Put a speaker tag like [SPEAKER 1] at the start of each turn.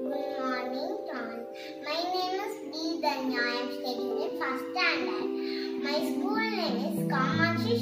[SPEAKER 1] Good morning, John. My name is D. Danya. I am studying in first standard. My school name is Kamachi